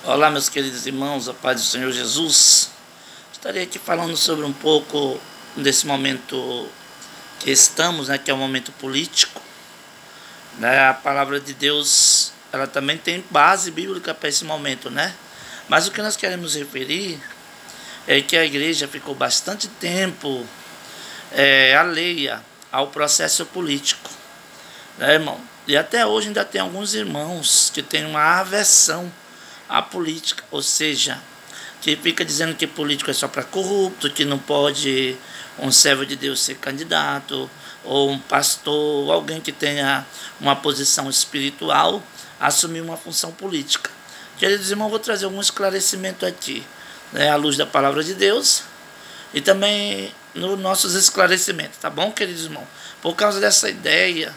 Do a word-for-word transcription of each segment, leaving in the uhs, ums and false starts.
Olá, meus queridos irmãos, a paz do Senhor Jesus. Estarei aqui falando sobre um pouco desse momento que estamos, né, que é o momento político. Né? A palavra de Deus, ela também tem base bíblica para esse momento, né? Mas o que nós queremos referir é que a igreja ficou bastante tempo é, alheia ao processo político, né, irmão? E até hoje ainda tem alguns irmãos que têm uma aversão à política, ou seja, que fica dizendo que político é só para corrupto, que não pode um servo de Deus ser candidato, ou um pastor, ou alguém que tenha uma posição espiritual, assumir uma função política. Queridos irmãos, vou trazer algum esclarecimento aqui, né, à luz da palavra de Deus, e também nos nossos esclarecimentos, tá bom, queridos irmãos? Por causa dessa ideia,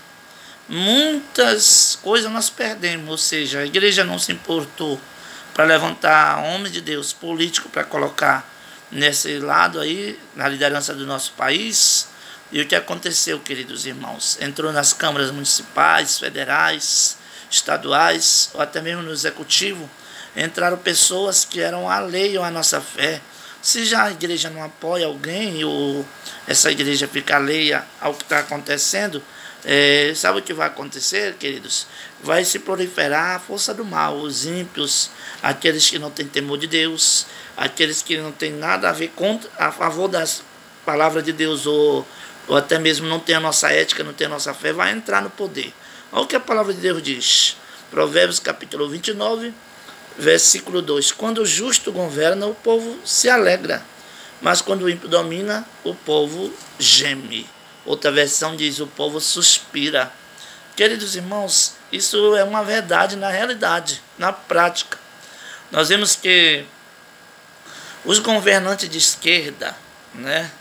muitas coisas nós perdemos, ou seja, a igreja não se importou para levantar homem de Deus político para colocar nesse lado aí, na liderança do nosso país. E o que aconteceu, queridos irmãos? Entrou nas câmaras municipais, federais, estaduais, ou até mesmo no executivo, entraram pessoas que eram alheias à nossa fé. Se já a igreja não apoia alguém, ou essa igreja fica alheia ao que está acontecendo, É, sabe o que vai acontecer, queridos? Vai se proliferar a força do mal, os ímpios, aqueles que não têm temor de Deus, aqueles que não têm nada a ver contra, a favor das palavras de Deus, ou, ou até mesmo não tem a nossa ética, não tem a nossa fé, vai entrar no poder. Olha o que a palavra de Deus diz. Provérbios capítulo vinte e nove, versículo dois. Quando o justo governa, o povo se alegra, mas quando o ímpio domina, o povo geme. Outra versão diz, o povo suspira. Queridos irmãos, isso é uma verdade na realidade, na prática. Nós vemos que os governantes de esquerda, né,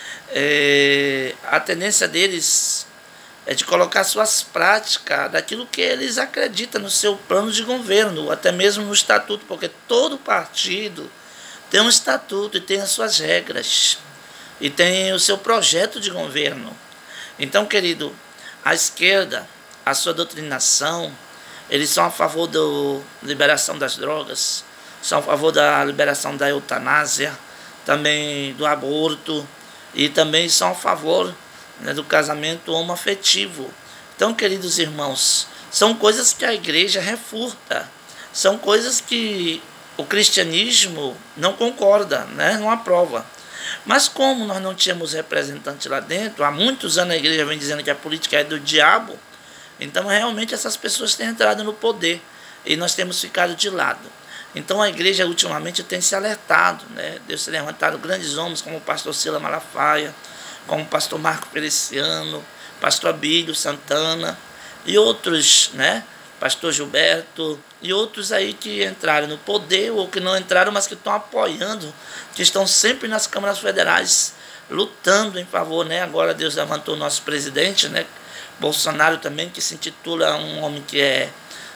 é, a tendência deles é de colocar suas práticas daquilo que eles acreditam no seu plano de governo, até mesmo no estatuto, porque todo partido tem um estatuto e tem as suas regras, e tem o seu projeto de governo. Então, querido, a esquerda, a sua doutrinação, eles são a favor da liberação das drogas, são a favor da liberação da eutanásia, também do aborto, e também são a favor, né, do casamento homoafetivo. Então, queridos irmãos, são coisas que a igreja refuta, são coisas que o cristianismo não concorda, né, não aprova. Mas como nós não tínhamos representante lá dentro, há muitos anos a igreja vem dizendo que a política é do diabo, então realmente essas pessoas têm entrado no poder e nós temos ficado de lado. Então a igreja ultimamente tem se alertado, né? Deus tem levantado grandes homens como o pastor Silas Malafaia, como o pastor Marco Feliciano, pastor Abílio Santana e outros, né? Pastor Gilberto e outros aí que entraram no poder ou que não entraram, mas que estão apoiando, que estão sempre nas câmaras federais lutando em favor, né? Agora Deus levantou o nosso presidente, né? Bolsonaro também, que se intitula um homem que é,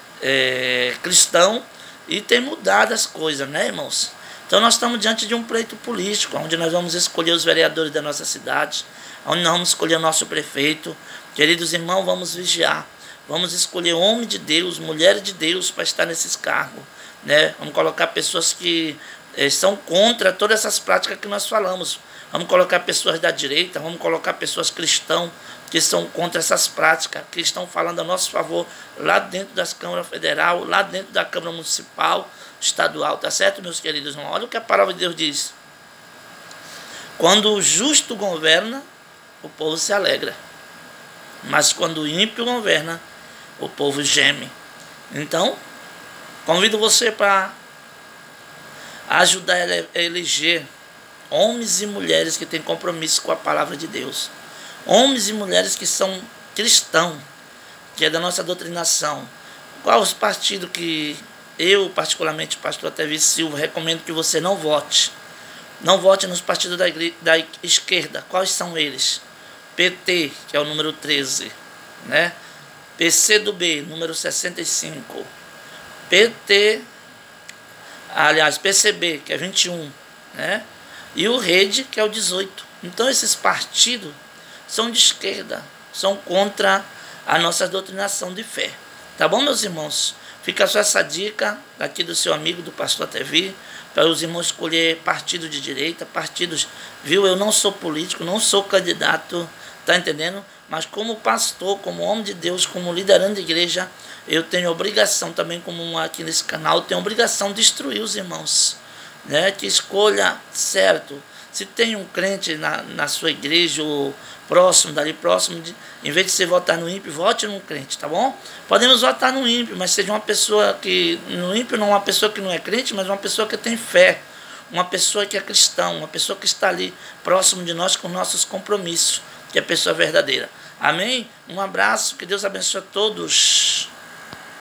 é cristão e tem mudado as coisas, né, irmãos? Então nós estamos diante de um pleito político, onde nós vamos escolher os vereadores da nossa cidade, onde nós vamos escolher o nosso prefeito. Queridos irmãos, vamos vigiar. Vamos escolher homem de Deus, mulher de Deus para estar nesses cargos, né? Vamos colocar pessoas que eh, são contra todas essas práticas que nós falamos. Vamos colocar pessoas da direita, vamos colocar pessoas cristãs que são contra essas práticas, que estão falando a nosso favor lá dentro das câmaras federal, lá dentro da Câmara Municipal, estadual, tá certo, meus queridos irmãos? Olha o que a palavra de Deus diz. Quando o justo governa, o povo se alegra. Mas quando o ímpio governa, o povo geme. Então, convido você para ajudar a eleger homens e mulheres que têm compromisso com a palavra de Deus. Homens e mulheres que são cristãos, que é da nossa doutrinação. Qual os partidos que eu, particularmente, o pastor Otávio Silva, recomendo que você não vote? Não vote nos partidos da, da esquerda. Quais são eles? P T, que é o número treze, né? P C do B, número sessenta e cinco. P T, aliás, P C B, que é vinte e um, né? E o Rede, que é o dezoito. Então esses partidos são de esquerda, são contra a nossa doutrinação de fé. Tá bom, meus irmãos? Fica só essa dica aqui do seu amigo, do pastor Tevi, para os irmãos escolher partido de direita, partidos, viu? Eu não sou político, não sou candidato, tá entendendo? Mas como pastor, como homem de Deus, como liderando de igreja, eu tenho obrigação também, como um aqui nesse canal, tenho obrigação de instruir os irmãos, né? Que escolha certo. Se tem um crente na, na sua igreja, ou próximo, dali próximo, de, em vez de você votar no ímpio, vote num crente, tá bom? Podemos votar no ímpio, mas seja uma pessoa que, no ímpio não é uma pessoa que não é crente, mas uma pessoa que tem fé, uma pessoa que é cristã, uma pessoa que está ali próximo de nós com nossos compromissos, que é a pessoa verdadeira. Amém? Um abraço, que Deus abençoe a todos.